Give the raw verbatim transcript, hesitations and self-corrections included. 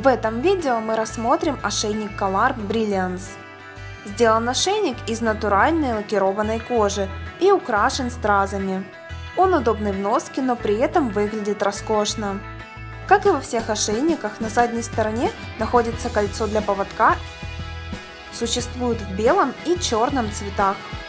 В этом видео мы рассмотрим ошейник Collar Brilliance. Сделан ошейник из натуральной лакированной кожи и украшен стразами. Он удобный в носке, но при этом выглядит роскошно. Как и во всех ошейниках, на задней стороне находится кольцо для поводка. Существует в белом и черном цветах.